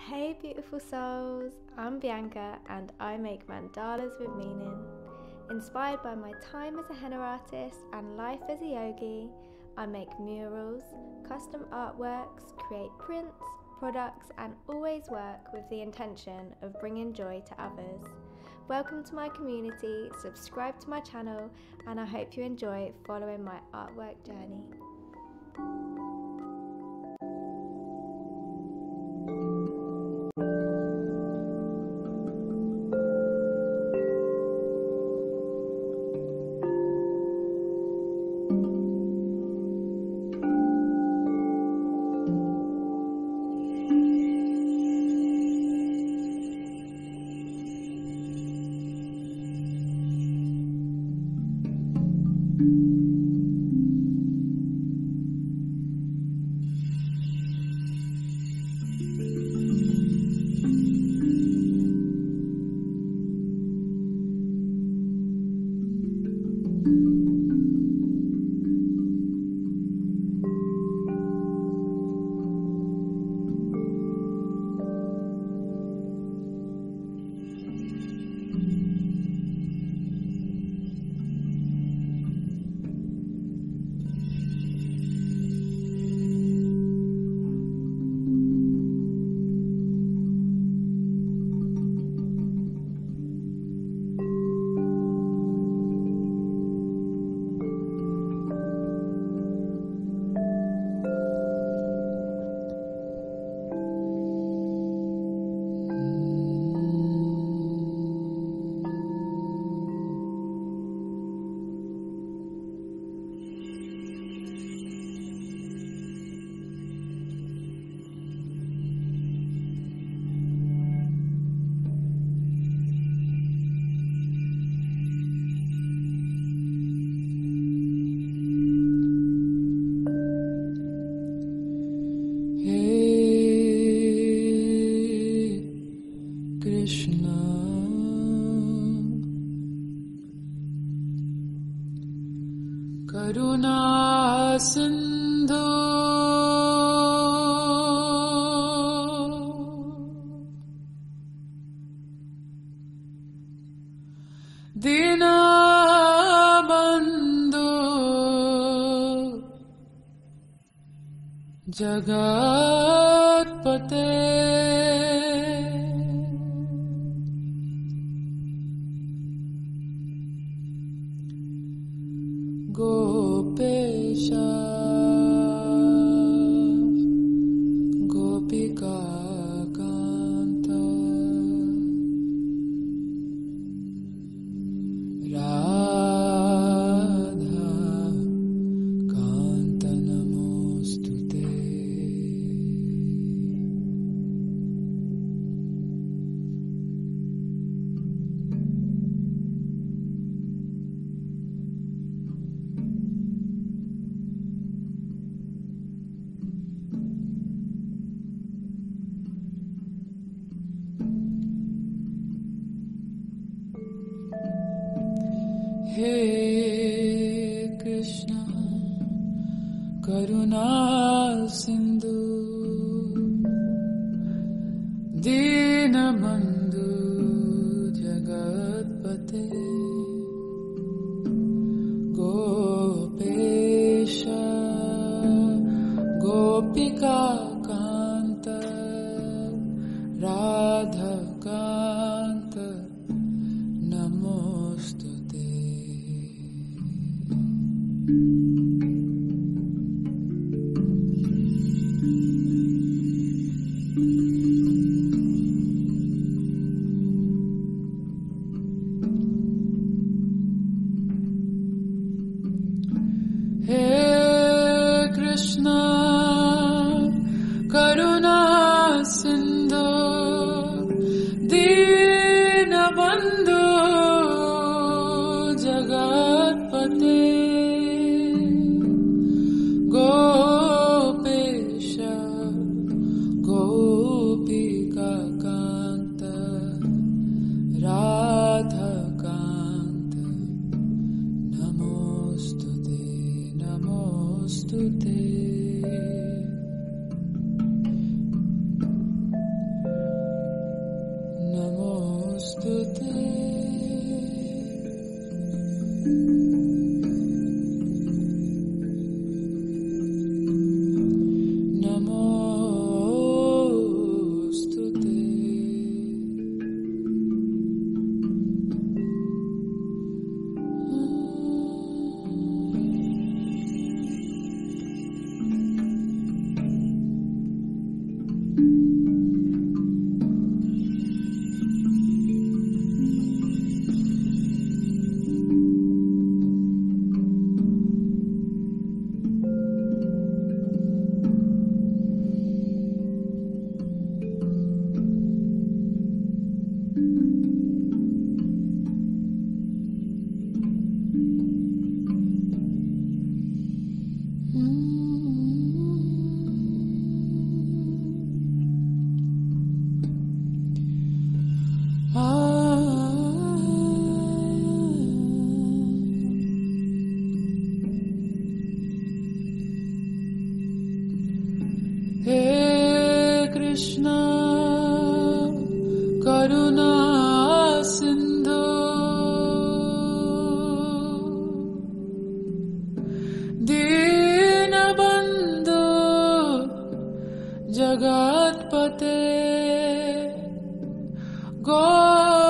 Hey beautiful souls, I'm Bianca and I make mandalas with meaning. Inspired by my time as a henna artist and life as a yogi, I make murals, custom artworks, create prints, products and always work with the intention of bringing joy to others. Welcome to my community, subscribe to my channel and I hope you enjoy following my artwork journey. Karuna Sindhu Dinabandhu Jagatpate Gopesha Gopika Kanta Radha Kanta Namostute. Hey Krishna, Karuna Sindhu, Dinabandhu Jagatpate, Gopesha, Gopika Kanta, Radha Kanta, Namostute. Hey Krishna, Karuna Sindhu, Dinabandhu Jagatpate, Gopesha, Gopika Kanta, Radha Kanta, Namostute, Namostute. Hey Krishna, Karuna Sindhu, Dinabandhu, Jagatpate, Gaur